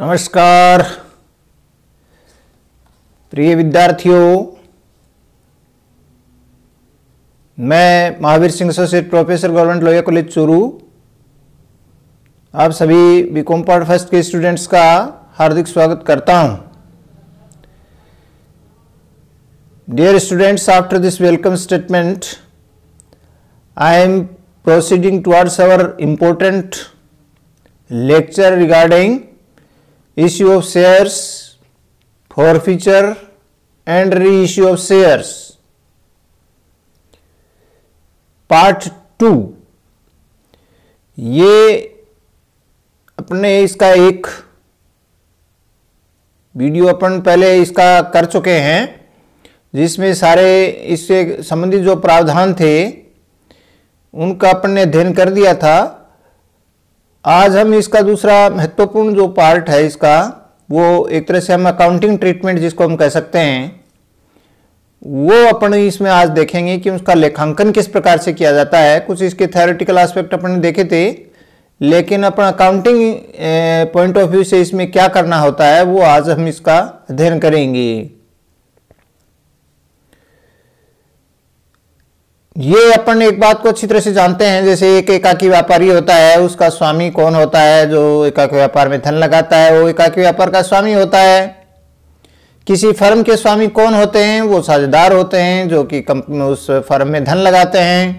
नमस्कार प्रिय विद्यार्थियों, मैं Mahavir Singh associate professor government लॉयर कॉलेज चूरू आप सभी बीकॉम पार्ट फर्स्ट के स्टूडेंट्स का हार्दिक स्वागत करता हूं। Dear students, after this welcome statement I am proceeding towards our important lecture regarding issue of shares, forfeiture and reissue of shares, part 2। ये अपने इसका एक वीडियो अपन पहले इसका कर चुके हैं, जिसमें सारे इससे संबंधित जो प्रावधान थे उनका अपन ने अध्ययन कर दिया था। आज हम इसका दूसरा महत्वपूर्ण जो पार्ट है इसका, वो एक तरह से हम अकाउंटिंग ट्रीटमेंट जिसको हम कह सकते हैं, वो अपन इसमें आज देखेंगे कि उसका लेखांकन किस प्रकार से किया जाता है। कुछ इसके थ्योरेटिकल एस्पेक्ट अपन ने देखे थे, लेकिन अपन अकाउंटिंग पॉइंट ऑफ व्यू से इसमें क्या करना होता है वो आज हम इसका अध्ययन करेंगे। ये अपन एक बात को अच्छी तरह से जानते हैं, जैसे एक एकाकी व्यापारी होता है, उसका स्वामी कौन होता है? जो एकाकी व्यापार में धन लगाता है वो एकाकी व्यापार का स्वामी होता है। किसी फर्म के स्वामी कौन होते हैं? वो साझेदार होते हैं जो कि उस फर्म में धन लगाते हैं।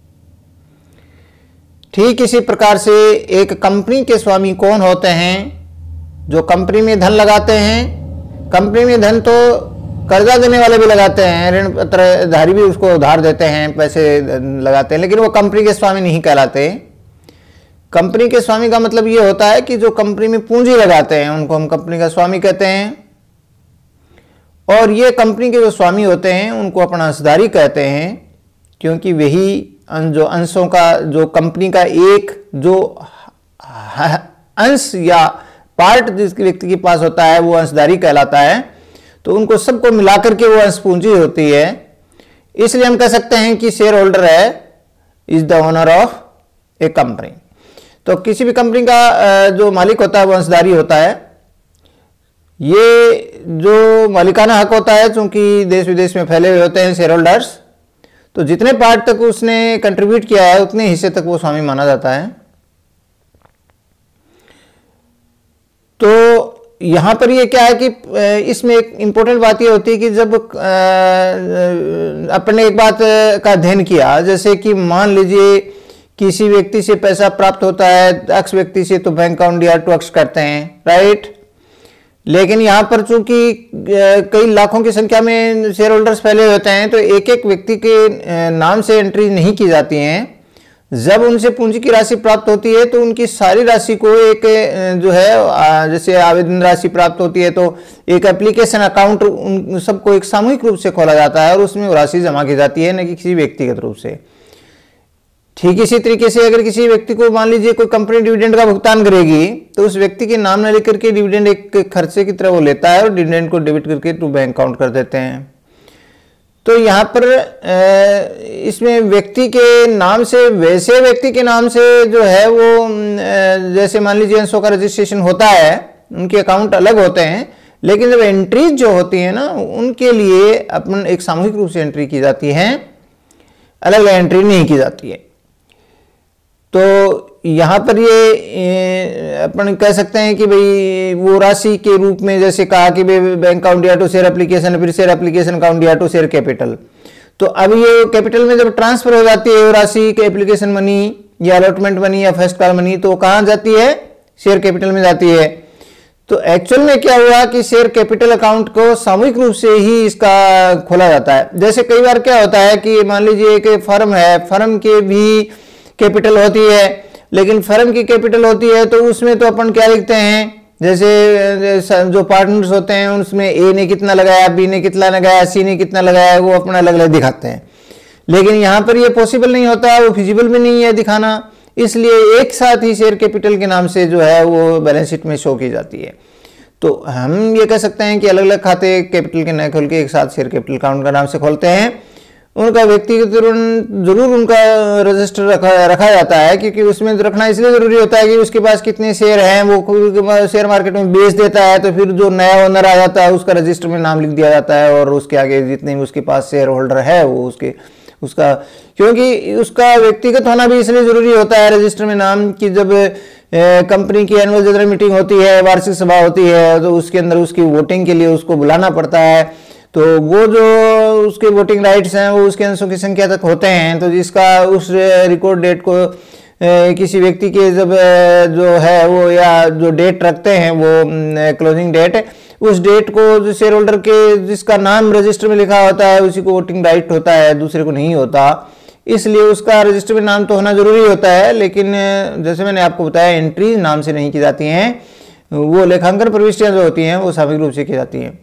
ठीक इसी प्रकार से एक कंपनी के स्वामी कौन होते हैं? जो कंपनी में धन लगाते हैं। कंपनी में धन तो कर्जा देने वाले भी लगाते हैं, ऋण पत्रधारी भी उसको उधार देते हैं, पैसे लगाते हैं, लेकिन वो कंपनी के स्वामी नहीं कहलाते। कंपनी के स्वामी का मतलब ये होता है कि जो कंपनी में पूंजी लगाते हैं उनको हम कंपनी का स्वामी कहते हैं। और ये कंपनी के जो स्वामी होते हैं उनको अपन अंशधारी कहते हैं, क्योंकि वही जो अंशों का, जो कंपनी का एक जो अंश या पार्ट जिस व्यक्ति के पास होता है वो अंशधारी कहलाता है। तो उनको सबको मिलाकर के वो अंश पूंजी होती है। इसलिए हम कह सकते हैं कि शेयर होल्डर है is the owner of a company. तो किसी भी कंपनी का जो मालिक होता है वो अंशधारी होता है। ये जो मालिकाना हक होता है, चूंकि देश विदेश में फैले हुए होते हैं शेयर होल्डर्स, तो जितने पार्ट तक उसने कंट्रीब्यूट किया है उतने हिस्से तक वो स्वामी माना जाता है। तो यहाँ पर ये क्या है कि इसमें एक इम्पोर्टेंट बात ये होती है कि जब अपने एक बात का अध्ययन किया, जैसे कि मान लीजिए किसी व्यक्ति से पैसा प्राप्त होता है, एक्स व्यक्ति से, तो bank account dear to X करते हैं, राइट। लेकिन यहाँ पर चूंकि कई लाखों की संख्या में शेयर होल्डर्स फैले होते हैं, तो एक एक व्यक्ति के नाम से एंट्री नहीं की जाती हैं। जब उनसे पूंजी की राशि प्राप्त होती है तो उनकी सारी राशि को एक जो है, जैसे आवेदन राशि प्राप्त होती है तो एक एप्लीकेशन अकाउंट उन सबको एक सामूहिक रूप से खोला जाता है और उसमें वो राशि जमा की जाती है, न कि किसी व्यक्तिगत रूप से। ठीक इसी तरीके से अगर किसी व्यक्ति को मान लीजिए कोई कंपनी डिविडेंड का भुगतान करेगी, तो उस व्यक्ति के नाम न लेकर के डिविडेंड एक खर्चे की तरह वो लेता है और डिविडेंड को डेबिट करके टू बैंक अकाउंट कर देते हैं। तो यहाँ पर इसमें व्यक्ति के नाम से, वैसे व्यक्ति के नाम से जो है वो, जैसे मान लीजिए अंशों का रजिस्ट्रेशन होता है, उनके अकाउंट अलग होते हैं, लेकिन जब एंट्रीज जो होती है ना, उनके लिए अपन एक सामूहिक रूप से एंट्री की जाती है, अलग अलग एंट्री नहीं की जाती है। तो यहाँ पर ये अपन कह सकते हैं कि भाई वो राशि के रूप में, जैसे कहा कि भाई bank account dear to share application, फिर share application account dear to share capital. तो अब ये कैपिटल में जब ट्रांसफर हो जाती है वो राशि के एप्लीकेशन मनी या अलॉटमेंट मनी या फर्स्ट कॉल मनी, तो कहाँ जाती है? शेयर कैपिटल में जाती है। तो एक्चुअल में क्या हुआ कि शेयर कैपिटल अकाउंट को सामूहिक रूप से ही इसका खोला जाता है। जैसे कई बार क्या होता है कि मान लीजिए एक फर्म है, फर्म के भी कैपिटल होती है, लेकिन फर्म की कैपिटल होती है तो उसमें तो अपन क्या लिखते हैं, जैसे जो पार्टनर्स होते हैं उसमें ए ने कितना लगाया, बी ने कितना लगाया, सी ने कितना लगाया, वो अपना अलग अलग दिखाते हैं। लेकिन यहाँ पर ये पॉसिबल नहीं होता, वो फिजिबल भी नहीं है दिखाना, इसलिए एक साथ ही शेयर कैपिटल के नाम से जो है वो बैलेंस शीट में शो की जाती है। तो हम ये कह सकते हैं कि अलग अलग खाते कैपिटल के न खोल के एक साथ शेयर कैपिटल अकाउंट का नाम से खोलते हैं। उनका व्यक्तिगत ऋण जरूर उनका रजिस्टर रखा जाता है, क्योंकि उसमें रखना इसलिए जरूरी होता है कि उसके पास कितने शेयर हैं, वो शेयर मार्केट में बेच देता है, तो फिर जो नया ओनर आ जाता है उसका रजिस्टर में नाम लिख दिया जाता है, और उसके आगे जितने भी उसके पास शेयर होल्डर है वो उसका क्योंकि उसका व्यक्तिगत होना भी इसलिए जरूरी होता है रजिस्टर में नाम, कि जब कंपनी की एनुअल जनरल मीटिंग होती है, वार्षिक सभा होती है, तो उसके अंदर उसकी वोटिंग के लिए उसको बुलाना पड़ता है, तो वो जो उसके वोटिंग राइट्स हैं वो उसके अंशों की संख्या तक होते हैं, तो जिसका उस रिकॉर्ड डेट को किसी व्यक्ति के जब जो है वो या जो डेट रखते हैं वो क्लोजिंग डेट, उस डेट को जो शेयर होल्डर के जिसका नाम रजिस्टर में लिखा होता है उसी को वोटिंग राइट होता है, दूसरे को नहीं होता, इसलिए उसका रजिस्टर में नाम तो होना जरूरी होता है। लेकिन जैसे मैंने आपको बताया एंट्री नाम से नहीं की जाती हैं, वो लेखांकन प्रविष्टियां जो होती हैं वो सामूहिक रूप से की जाती हैं।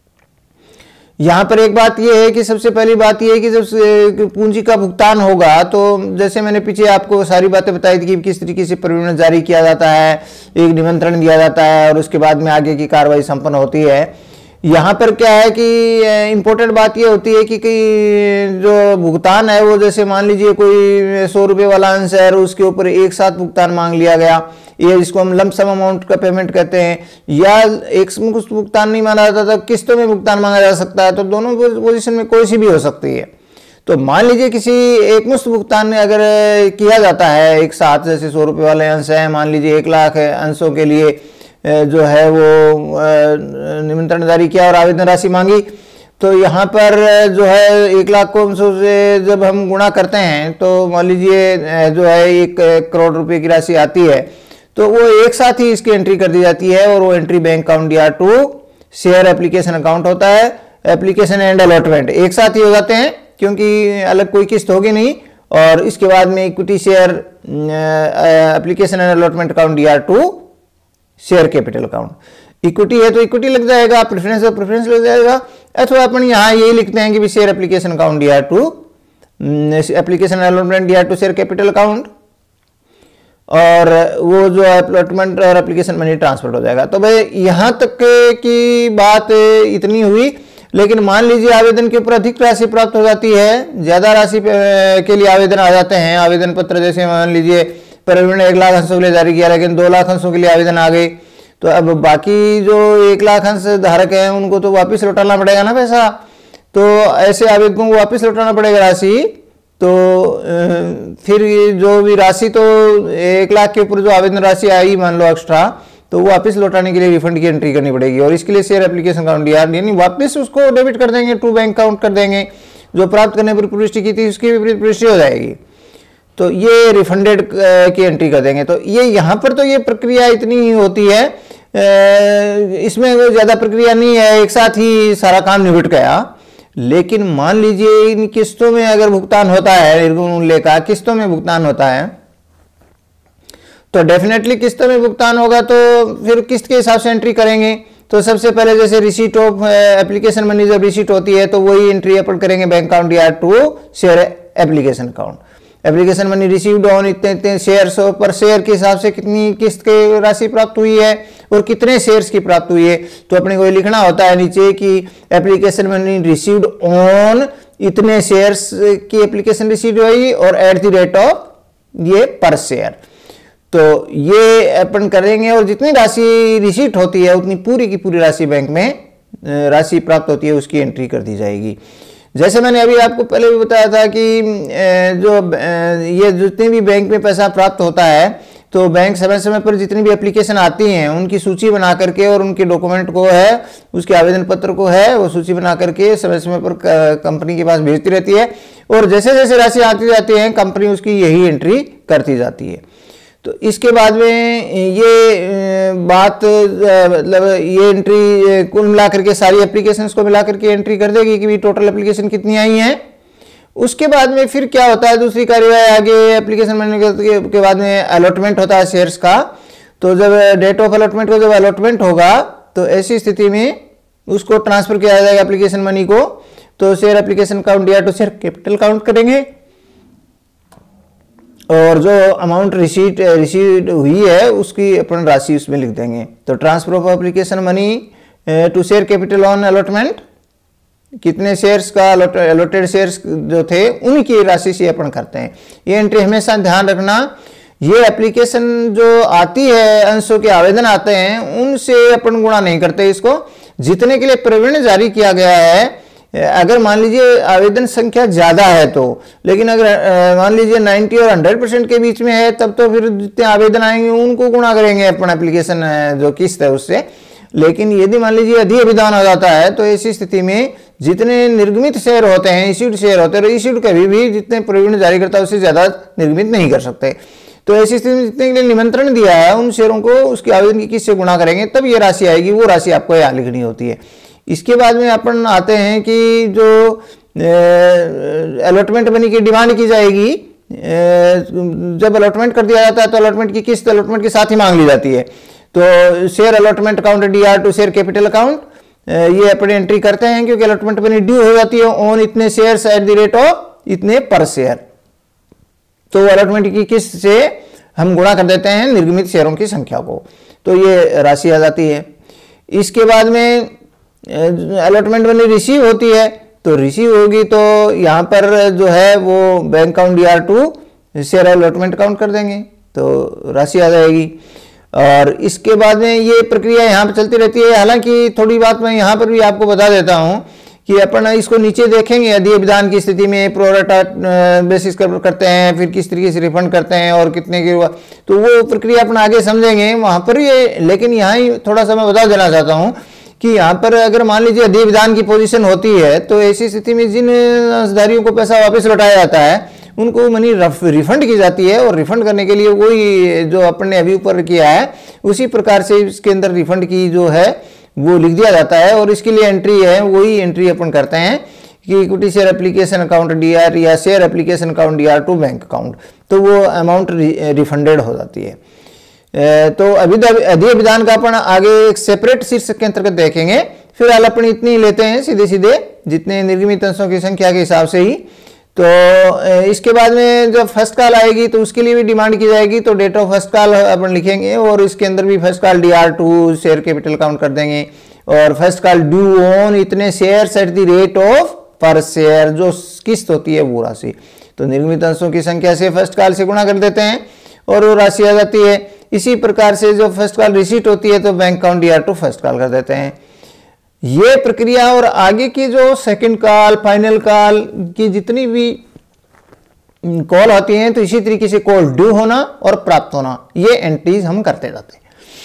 यहाँ पर एक बात यह है कि सबसे पहली बात यह है कि जब पूंजी का भुगतान होगा, तो जैसे मैंने पीछे आपको सारी बातें बताई थी कि किस तरीके से परिवहन जारी किया जाता है, एक निमंत्रण दिया जाता है और उसके बाद में आगे की कार्रवाई संपन्न होती है। यहाँ पर क्या है कि इम्पोर्टेंट बात ये होती है कि जो भुगतान है वो जैसे मान लीजिए कोई 100 रुपये वाला अंश है और उसके ऊपर एक साथ भुगतान मांग लिया गया, ये जिसको हम लंप सम अमाउंट का पेमेंट कहते हैं, या एक मुश्त भुगतान नहीं माना जाता तो किस्तों में भुगतान मांगा जा सकता है, तो दोनों पोजीशन में कोई सी भी हो सकती है। तो मान लीजिए किसी एक मुश्त भुगतान अगर किया जाता है एक साथ, जैसे 100 रुपये वाले अंश है, मान लीजिए 1 लाख अंशों के लिए जो है वो निमंत्रण जारी किया और आवेदन राशि मांगी, तो यहाँ पर जो है 1 लाख को अंशों से जब हम गुणा करते हैं तो मान लीजिए जो है 1 करोड़ रुपए की राशि आती है, तो वो एक साथ ही इसकी एंट्री कर दी जाती है और वो एंट्री बैंक अकाउंट या टू शेयर एप्लीकेशन अकाउंट होता है। एप्लीकेशन एंड अलॉटमेंट एक साथ ही हो जाते हैं क्योंकि अलग कोई किस्त होगी नहीं, और इसके बाद में equity share application and allotment account या to share capital account. Equity है तो इक्विटी लग जाएगा, प्रेफरेंस है प्रेफरेंस लग जाएगा, अथवा अपन यहाँ यही लिखते हैं कि शेयर एप्लीकेशन अकाउंट या टू एप्लीकेशन अलॉटमेंट या टू शेयर कैपिटल अकाउंट, और वो जो अलॉटमेंट और एप्लीकेशन मनी ट्रांसफर हो जाएगा। तो भाई यहाँ तक की बात इतनी हुई। लेकिन मान लीजिए आवेदन के ऊपर अधिक राशि प्राप्त हो जाती है, ज्यादा राशि के लिए आवेदन आ जाते हैं, आवेदन पत्र जैसे मान लीजिए परिवहन ने 1 लाख अंशों के लिए जारी किया लेकिन 2 लाख अंशों के लिए आवेदन आ गए, तो अब बाकी जो 1 लाख अंश धारक हैं उनको तो वापस लौटाना पड़ेगा ना पैसा, तो ऐसे आवेदकों को वापस लौटाना पड़ेगा राशि। तो फिर जो भी राशि तो 1 लाख के ऊपर जो आवेदन राशि आई मान लो एक्स्ट्रा, तो वो वापस लौटाने के लिए रिफंड की एंट्री करनी पड़ेगी, और इसके लिए शेयर एप्लीकेशन अकाउंट यानी वापस उसको डेबिट कर देंगे, टू बैंक अकाउंट कर देंगे, जो प्राप्त करने पर प्रविष्टि की थी उसकी विपरीत प्रविष्टि हो जाएगी, तो ये रिफंडेड की एंट्री कर देंगे। तो ये यहाँ पर तो ये प्रक्रिया इतनी ही होती है, इसमें कोई ज़्यादा प्रक्रिया नहीं है, एक साथ ही सारा काम निपट गया। लेकिन मान लीजिए इन किस्तों में अगर भुगतान होता है, निर्गुण मूल्य का किस्तों में भुगतान होता है, तो डेफिनेटली किस्तों में भुगतान होगा तो फिर किस्त के हिसाब से एंट्री करेंगे। तो सबसे पहले जैसे रिसीट ऑफ एप्लीकेशन मनी जब रिसीट होती है तो वही एंट्री अपन करेंगे बैंक अकाउंट या to share application account. Application money received on इतने इतने शेयर्स पर शेयर के हिसाब से कितनी किस्त की राशि प्राप्त हुई है और कितने शेयर्स की प्राप्त हुई है, तो अपने को लिखना होता है नीचे कि एप्लीकेशन मनी रिसीव्ड ऑन इतने शेयर्स की एप्लीकेशन रिसीव हुई और एट द रेट ऑफ ये पर शेयर, तो ये अपन करेंगे और जितनी राशि रिसीट होती है उतनी पूरी की पूरी राशि बैंक में राशि प्राप्त होती है उसकी एंट्री कर दी जाएगी। जैसे मैंने अभी आपको पहले भी बताया था कि जो ये जितने भी बैंक में पैसा प्राप्त होता है तो बैंक समय समय पर जितनी भी एप्लीकेशन आती हैं उनकी सूची बना करके और उनके डॉक्यूमेंट को है उसके आवेदन पत्र को है वो सूची बना करके समय समय पर कंपनी के पास भेजती रहती है, और जैसे जैसे राशि आती जाती है कंपनी उसकी यही एंट्री करती जाती है। तो इसके बाद में ये बात मतलब ये एंट्री कुल मिलाकर के सारी एप्लीकेशंस को मिलाकर के एंट्री कर देगी कि भी टोटल एप्लीकेशन कितनी आई हैं। उसके बाद में फिर क्या होता है दूसरी कार्यवाही आगे एप्लीकेशन बनने के बाद में अलॉटमेंट होता है शेयर्स का। तो जब डेट ऑफ अलॉटमेंट को जब अलॉटमेंट होगा तो ऐसी स्थिति में उसको ट्रांसफर किया जाएगा एप्लीकेशन मनी को, तो शेयर एप्लीकेशन अकाउंट या तो शेयर कैपिटल अकाउंट करेंगे और जो अमाउंट रिसीव हुई है उसकी अपन राशि उसमें लिख देंगे। तो transfer of application money to share capital on allotment कितने शेयर्स का अलॉटेड शेयर्स जो थे उनकी राशि से अपन करते हैं। ये एंट्री हमेशा ध्यान रखना। ये एप्लीकेशन जो आती है, अंशों के आवेदन आते हैं, उनसे अपन गुणा नहीं करते इसको। जितने के लिए प्रवीण जारी किया गया है, अगर मान लीजिए आवेदन संख्या ज्यादा है तो, लेकिन अगर मान लीजिए 90 और 100% के बीच में है, तब तो फिर जितने आवेदन आएंगे उनको गुणा करेंगे अपन एप्लीकेशन जो किस्त है उससे। लेकिन यदि मान लीजिए अधिविधान हो जाता है तो ऐसी स्थिति में जितने निर्गमित शेयर होते हैं, इश्यूड शेयर होते हैं, इश्यूड कभी भी जितने प्रवीण जारी करता है उससे ज्यादा निर्गमित नहीं कर सकते। तो ऐसी स्थिति में जितने के लिए निमंत्रण दिया है उन शेयरों को उसकी आवेदन की किस्त से गुणा करेंगे, तब ये राशि आएगी। वो राशि आपको यहाँ लिखनी होती है। इसके बाद में अपन आते हैं कि जो अलॉटमेंट मनी की डिमांड की जाएगी, जब अलॉटमेंट कर दिया जाता है तो अलॉटमेंट की किस्त अलॉटमेंट के साथ ही मांग ली जाती है। तो share allotment account DR to share capital account, ये अपन एंट्री करते हैं क्योंकि अलॉटमेंट मनी ड्यू हो जाती है ऑन इतने shares at the rate of इतने पर शेयर। तो अलॉटमेंट की किस्त से हम गुणा कर देते हैं निर्गमित शेयरों की संख्या को, तो ये राशि आ जाती है। इसके बाद में अलॉटमेंट मनी रिसीव होती है, तो रिसीव होगी तो यहाँ पर जो है वो bank account DR to share allotment account कर देंगे, तो राशि आ जाएगी। और इसके बाद में ये प्रक्रिया यहाँ पर चलती रहती है। हालांकि थोड़ी बात मैं यहाँ पर भी आपको बता देता हूँ कि अपन इसको नीचे देखेंगे, अधिविधान की स्थिति में प्रोरेटा बेसिस करते हैं, फिर किस तरीके से रिफंड करते हैं और कितने के, तो वो प्रक्रिया अपन आगे समझेंगे वहाँ पर ये। लेकिन यहाँ ही थोड़ा सा मैं बता देना चाहता हूँ कि यहाँ पर अगर मान लीजिए अधिविधान की पोजीशन होती है तो ऐसी स्थिति में जिन अंशधारियों को पैसा वापस लौटाया जाता है उनको मनी रिफंड की जाती है, और रिफंड करने के लिए वही जो अपन ने अभी ऊपर किया है उसी प्रकार से इसके अंदर रिफंड की जो है वो लिख दिया जाता है। और इसके लिए एंट्री है, वही एंट्री अपन करते हैं कि equity share application account DR या share application account DR to bank account, तो वो अमाउंट रिफंडेड हो जाती है। तो अधिविधान का अपन आगे एक सेपरेट शीर्षक के अंतर्गत देखेंगे। फिलहाल अपन इतनी लेते हैं सीधे सीधे जितने निर्गमित अंशों की संख्या के हिसाब से ही। तो इसके बाद में जब फर्स्ट कॉल आएगी तो उसके लिए भी डिमांड की जाएगी, तो डेट ऑफ फर्स्ट कॉल अपन लिखेंगे और इसके अंदर भी first call DR to share capital account कर देंगे। और फर्स्ट कॉल ड्यू ऑन इतने shares at the rate of per share, जो किस्त होती है वो राशि, तो निर्गमित अंशों की संख्या से फर्स्ट कॉल से गुणा कर देते हैं और वो राशि आ जाती है। इसी प्रकार से जो फर्स्ट कॉल रिसीट होती है तो bank account DR to first call कर देते हैं। ये प्रक्रिया और आगे की जो सेकंड कॉल, फाइनल कॉल की जितनी भी कॉल होती हैं, तो इसी तरीके से कॉल ड्यू होना और प्राप्त होना, ये एंट्रीज हम करते जाते हैं।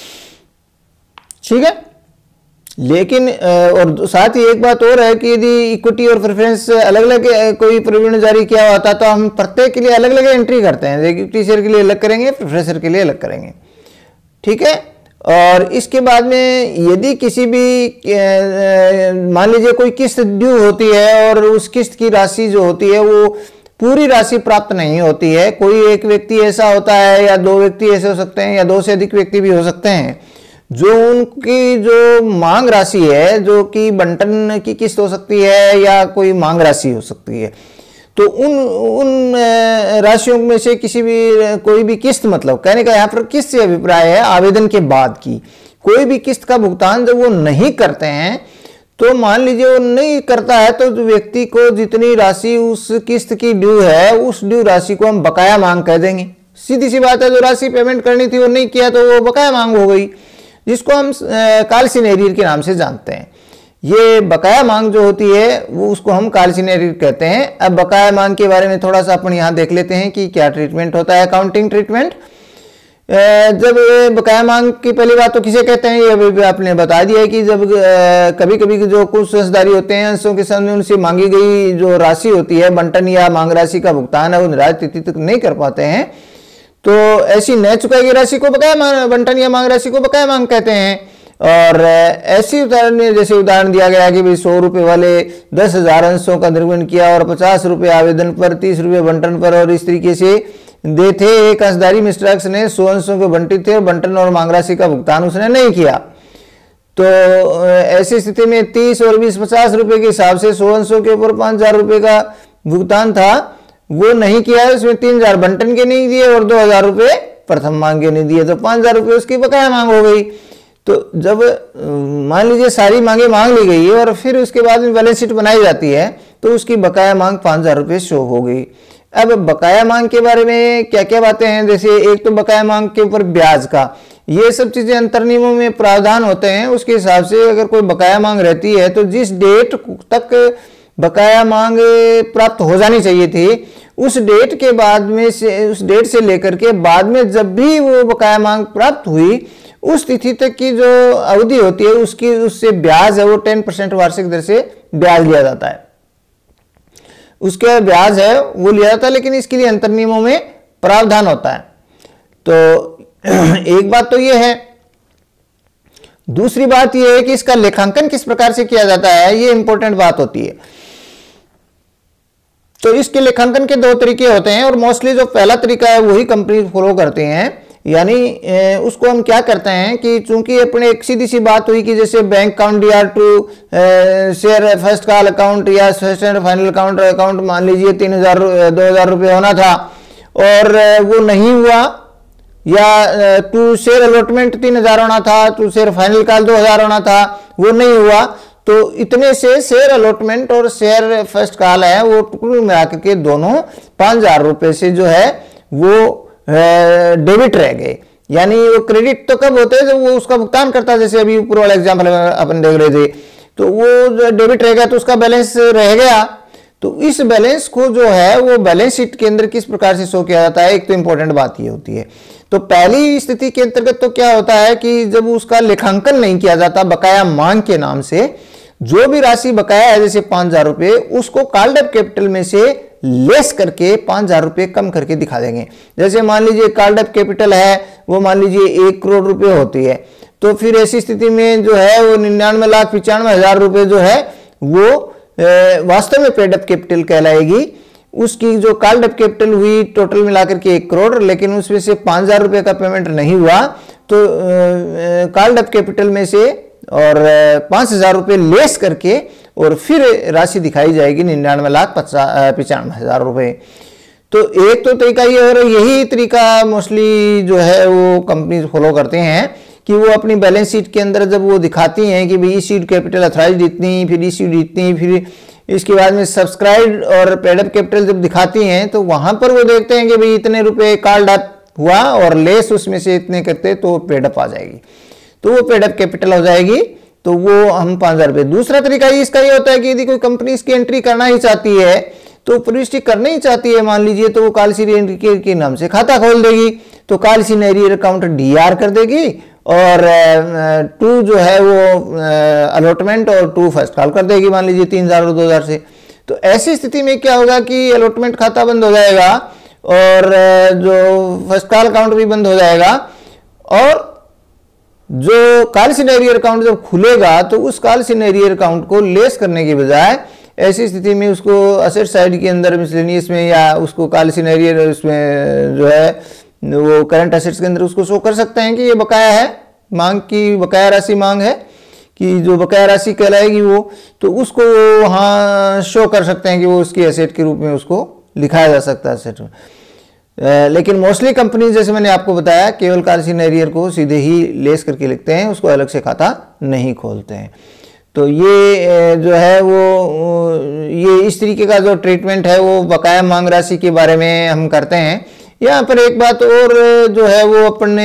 ठीक है। लेकिन और साथ ही एक बात और है कि यदि इक्विटी और प्रेफरेंस अलग अलग कोई प्रवीण जारी किया होता तो हम प्रत्येक के लिए अलग अलग एंट्री करते हैं। इक्विटी शेयर के लिए अलग करेंगे, प्रेफरेंस शेयर के लिए अलग करेंगे। ठीक है। और इसके बाद में यदि किसी भी मान लीजिए कोई किस्त ड्यू होती है और उस किस्त की राशि जो होती है वो पूरी राशि प्राप्त नहीं होती है, कोई एक व्यक्ति ऐसा होता है या दो व्यक्ति ऐसे हो सकते हैं या दो से अधिक व्यक्ति भी हो सकते हैं, जो उनकी जो मांग राशि है, जो कि बंटन की किस्त हो सकती है या कोई मांग राशि हो सकती है, तो उन राशियों में से किसी भी कोई भी किस्त, मतलब कहने का यहाँ पर किस्त से अभिप्राय है आवेदन के बाद की कोई भी किस्त का भुगतान जब वो नहीं करते हैं, तो मान लीजिए वो नहीं करता है तो व्यक्ति को जितनी राशि उस किस्त की ड्यू है उस ड्यू राशि को हम बकाया मांग कह देंगे। सीधी सी बात है, जो राशि पेमेंट करनी थी वो नहीं किया तो वो बकाया मांग हो गई, जिसको हम कालसीन एरियर के नाम से जानते हैं। ये बकाया मांग जो होती है वो उसको हम कालसीन एरियर कहते हैं। अब बकाया मांग के बारे में थोड़ा सा अपन यहाँ देख लेते हैं कि क्या ट्रीटमेंट होता है, अकाउंटिंग ट्रीटमेंट। जब बकाया मांग की पहली बात तो किसे कहते हैं, ये अभी आपने बता दिया है कि जब कभी कभी जो कुछ अंशधारी होते हैं अंशों के सामने उनसे मांगी गई जो राशि होती है बंटन या मांग राशि का भुगतान है वो निर्धारित तिथि तक नहीं कर पाते हैं, तो ऐसी न चुकाई गई राशि को बकाया बंटन या मांग राशि को बकाया मांग कहते हैं। और ऐसी उदाहरण में जैसे उदाहरण दिया गया कि भाई 100 रुपए वाले 10,000 अंशों का निर्गमन किया और 50 रुपए आवेदन पर, 30 रुपए बंटन पर, और इस तरीके से दे थे। एक अंशधारी मिस्टर एक्स ने 100 अंशों को बंटित थे और बंटन और मांग राशि का भुगतान उसने नहीं किया, तो ऐसी स्थिति में 30 और 20 50 रुपए के हिसाब से 100 अंशों के ऊपर 5,000 रुपए का भुगतान था वो नहीं किया, उसमें 3,000 बंटन के नहीं दिए और 2,000 रुपए प्रथम मांग के नहीं दिए, तो 5,000 रुपए उसकी बकाया मांग हो गई। तो जब मान लीजिए सारी मांगे मांग ली गई है और फिर उसके बाद में बैलेंस शीट बनाई जाती है तो उसकी बकाया मांग 5,000 रुपये शो हो गई। अब बकाया मांग के बारे में क्या क्या बातें हैं, जैसे एक तो बकाया मांग के ऊपर ब्याज का, ये सब चीजें अंतर्नियमों में प्रावधान होते हैं। उसके हिसाब से अगर कोई बकाया मांग रहती है तो जिस डेट तक बकाया मांग प्राप्त हो जानी चाहिए थी उस डेट के बाद में से, उस डेट से लेकर के बाद में जब भी वो बकाया मांग प्राप्त हुई उस तिथि तक की जो अवधि होती है उसकी उससे ब्याज है वो 10% वार्षिक दर से ब्याज लिया जाता है, उसके ब्याज है वो लिया जाता है, लेकिन इसके लिए अंतर्नियमों में प्रावधान होता है। तो एक बात तो ये है। दूसरी बात ये है कि इसका लेखांकन किस प्रकार से किया जाता है, ये इंपॉर्टेंट बात होती है। तो इसके लेखांकन के दो तरीके होते हैं और मोस्टली जो पहला तरीका है वही कंपनी फॉलो करते हैं। यानी उसको हम क्या करते हैं कि चूंकि अपने एक सीधी सी बात हुई कि जैसे बैंक अकाउंट या to share first call account या फर्स्ट एंड फाइनल अकाउंट मान लीजिए 2,000 रुपये होना था और वो नहीं हुआ, या टू शेयर अलॉटमेंट 3,000 होना था, टू शेयर फाइनल कॉल 2,000 होना था, वो नहीं हुआ, तो इतने से शेयर अलॉटमेंट और शेयर फर्स्ट कॉल है वो टुकड़े मिला के दोनों 5,000 रुपये से जो है वो डेबिट रह गए। यानी वो क्रेडिट तो कब होते हैं जब वो उसका भुगतान करता है, जैसे अभी ऊपर वाला एग्जांपल अपन देख रहे थे, तो वो डेबिट रह गया तो उसका बैलेंस रह गया। तो इस बैलेंस को जो है वो बैलेंस शीट के अंदर किस प्रकार से शो किया जाता है, एक तो इंपॉर्टेंट बात ये होती है। तो पहली स्थिति के अंतर्गत तो क्या होता है कि जब उसका लेखांकन नहीं किया जाता बकाया मांग के नाम से, जो भी राशि बकाया है जैसे 5,000 रुपये उसको कॉल्ड अप कैपिटल में से लेस करके 5,000 रुपये कम करके दिखा देंगे। जैसे मान लीजिए कॉल्ड अप कैपिटल है वो मान लीजिए 1 करोड़ रुपए होती है, तो फिर ऐसी स्थिति में जो है वो 99,95,000 रुपये जो है वो वास्तव में पेड अप कैपिटल कहलाएगी। उसकी जो कॉल्ड अप कैपिटल हुई टोटल मिलाकर के 1 करोड़, लेकिन उसमें से 5,000 रुपये का पेमेंट नहीं हुआ तो कॉल्ड अप कैपिटल में से और 5,000 रुपये लेस करके और फिर राशि दिखाई जाएगी 99,95,000 रुपये। तो एक तो तरीका ये, और यही तरीका मोस्टली जो है वो कंपनी फॉलो करते हैं कि वो अपनी बैलेंस शीट के अंदर जब वो दिखाती हैं कि भाई इश्यूड कैपिटल अथॉराइज्ड इतनी, फिर इश्यूड इतनी, फिर इसके बाद में सब्सक्राइब्ड और पेड अप कैपिटल जब दिखाती हैं तो वहां पर वो देखते हैं कि भाई इतने रुपए कॉल्ड अप हुआ और लेस उसमें से इतने करते तो पेड अप आ जाएगी, तो वो पेड अप कैपिटल हो जाएगी, तो वो हम 5,000 रुपये। दूसरा तरीका इसका ये होता है कि यदि कोई कंपनी इसकी एंट्री करना ही चाहती है तो प्रविष्टि करना ही चाहती है मान लीजिए, तो वो कॉलसी एंट्री के नाम से खाता खोल देगी, तो कॉलसी एरियर अकाउंट डीआर कर देगी और टू जो है वो अलॉटमेंट और टू फर्स्ट कॉल कर देगी मान लीजिए 3,000 और 2,000 से। तो ऐसी स्थिति में क्या होगा कि अलॉटमेंट खाता बंद हो जाएगा और जो फर्स्ट कॉल अकाउंट भी बंद हो जाएगा, और जो कॉल सिनेरियर अकाउंट जब खुलेगा तो उस कॉल सिनेरियर अकाउंट को लेस करने के बजाय ऐसी स्थिति में उसको असेट साइड के अंदर मिसलेनियस में या उसको कॉल सिनेरियर उसमें जो है वो करंट असेट्स के अंदर उसको शो कर सकते हैं कि ये बकाया है, मांग की बकाया राशि मांग है कि जो बकाया राशि कहलाएगी वो, तो उसको वहाँ शो कर सकते हैं कि वो उसकी एसेट के रूप में उसको लिखाया जा सकता है एसेट में। लेकिन मोस्टली कंपनी जैसे मैंने आपको बताया केवल कॉल सिनेरियर को सीधे ही लेस करके लिखते हैं, उसको अलग से खाता नहीं खोलते हैं। तो ये जो है वो ये इस तरीके का जो ट्रीटमेंट है वो बकाया मांग राशि के बारे में हम करते हैं। यहाँ पर एक बात और जो है वो अपने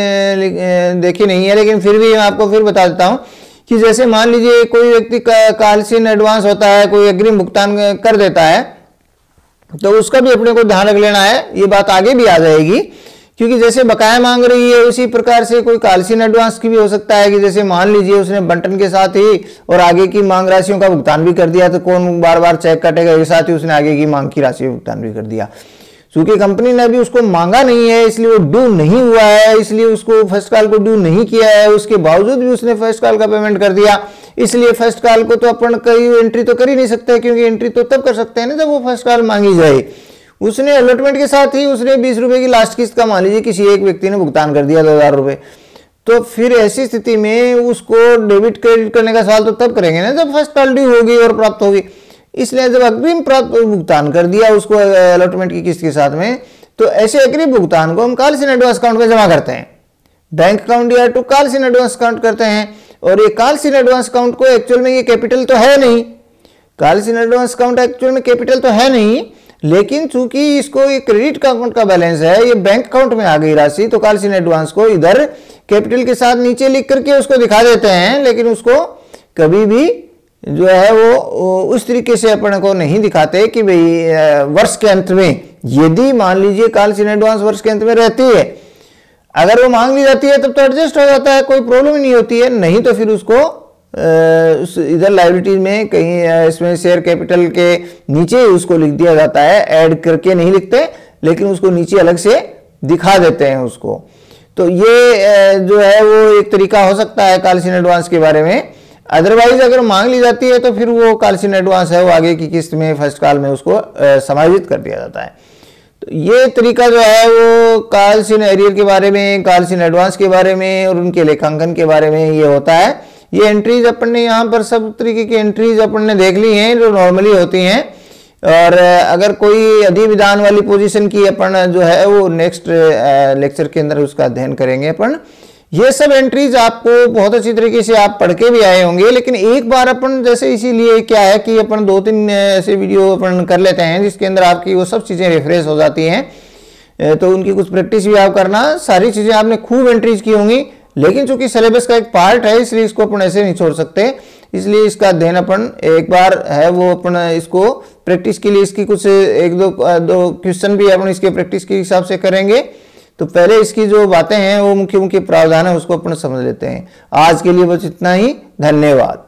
देखी नहीं है, लेकिन फिर भी मैं आपको फिर बता देता हूँ कि जैसे मान लीजिए कोई व्यक्ति कॉलसी एडवांस होता है, कोई अग्रिम भुगतान कर देता है, तो उसका भी अपने को ध्यान रख लेना है। ये बात आगे भी आ जाएगी, क्योंकि जैसे बकाया मांग रही है उसी प्रकार से कोई कॉलसी एडवांस की भी हो सकता है कि जैसे मान लीजिए उसने बंटन के साथ ही और आगे की मांग राशियों का भुगतान भी कर दिया, तो कौन बार बार चेक काटेगा, एक साथ ही उसने आगे की मांग की राशि भुगतान भी कर दिया। क्योंकि कंपनी ने अभी उसको मांगा नहीं है इसलिए वो ड्यू नहीं हुआ है, इसलिए उसको फर्स्ट कॉल को ड्यू नहीं किया है, उसके बावजूद भी उसने फर्स्ट कॉल का पेमेंट कर दिया, इसलिए फर्स्ट कॉल को तो अपन कहीं एंट्री तो कर ही नहीं सकते, क्योंकि एंट्री तो तब कर सकते हैं ना जब वो फर्स्ट कॉल मांगी जाए। उसने अलॉटमेंट के साथ ही उसने 20 रुपए की लास्ट किस्त का मान लीजिए किसी एक व्यक्ति ने भुगतान कर दिया 2,000 रुपये, तो फिर ऐसी स्थिति में उसको डेबिट क्रेडिट करने का सवाल तो तब करेंगे ना जब फर्स्ट कॉल ड्यू होगी और प्राप्त होगी। इसलिए जब अग्रिम प्राप्त भुगतान कर दिया उसको अलॉटमेंट की किस्त के साथ में, तो ऐसे अग्रिम भुगतान को हम कॉल एडवांस अकाउंट में जमा करते हैं। बैंक अकाउंट या to calls in advance account करते हैं। और ये कॉल्स इन एडवांस अकाउंट को एक्चुअल में ये कैपिटल तो है नहीं, calls in advance account actual में कैपिटल तो है नहीं, लेकिन चूंकि इसको ये क्रेडिट का अकाउंट का बैलेंस है, ये बैंक अकाउंट में आ गई राशि, तो कॉल्स इन एडवांस को इधर कैपिटल के साथ नीचे लिख करके उसको दिखा देते हैं, लेकिन उसको कभी भी जो है वो उस तरीके से अपन को नहीं दिखाते कि भाई वर्ष के अंत में, यदि मान लीजिए कॉल्स इन एडवांस वर्ष के अंत में रहती है, अगर वो मांग ली जाती है तब तो एडजस्ट हो जाता है, कोई प्रॉब्लम ही नहीं होती है। नहीं तो फिर उसको इधर लायबिलिटीज में कहीं इसमें शेयर कैपिटल के नीचे उसको लिख दिया जाता है, ऐड करके नहीं लिखते, लेकिन उसको नीचे अलग से दिखा देते हैं उसको। तो ये जो है वो एक तरीका हो सकता है कॉल्स इन एडवांस के बारे में। अदरवाइज अगर मांग ली जाती है तो फिर वो कॉल्स इन एडवांस है वो आगे की किस्त में फर्स्ट कॉल में उसको समायोजित कर दिया जाता है। तो ये तरीका जो है वो कॉल्स इन एरियर के बारे में, कॉल्स इन एडवांस के बारे में और उनके लेखांकन के बारे में ये होता है। ये एंट्रीज अपन ने यहाँ पर सब तरीके की एंट्रीज अपन ने देख ली हैं जो नॉर्मली होती हैं। और अगर कोई अधिविधान वाली पोजीशन की अपन जो है वो नेक्स्ट लेक्चर के अंदर उसका अध्ययन करेंगे अपन। ये सब एंट्रीज आपको बहुत अच्छी तरीके से आप पढ़ के भी आए होंगे, लेकिन एक बार अपन जैसे इसीलिए क्या है कि अपन 2-3 ऐसे वीडियो अपन कर लेते हैं जिसके अंदर आपकी वो सब चीज़ें रिफ्रेश हो जाती हैं, तो उनकी कुछ प्रैक्टिस भी आप करना। सारी चीज़ें आपने खूब एंट्रीज की होंगी, लेकिन चूंकि सिलेबस का एक पार्ट है इसलिए इसको अपन ऐसे नहीं छोड़ सकते, इसलिए इसका अध्ययन अपन एक बार है वो अपन इसको प्रैक्टिस के लिए इसकी कुछ 1-2 क्वेश्चन भी अपन इसके प्रैक्टिस के हिसाब से करेंगे। तो पहले इसकी जो बातें हैं वो मुख्य मुख्य प्रावधान है उसको अपन समझ लेते हैं। आज के लिए बस इतना ही, धन्यवाद।